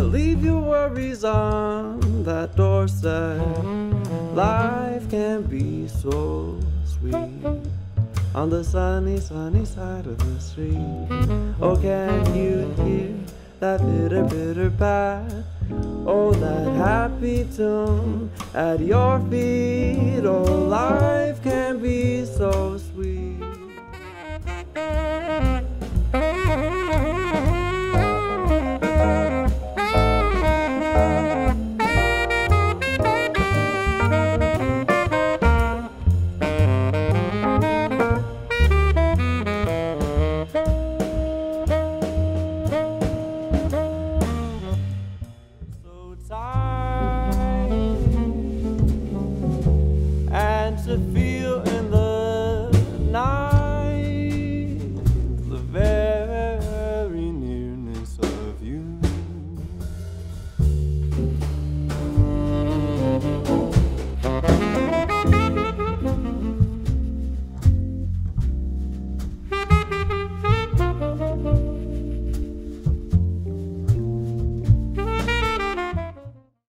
leave your worries on that doorstep. Life can be so sweet on the sunny, sunny side of the street. Oh, can you hear that bitter, bitter path? Oh, that happy tune at your feet. Oh, life can be so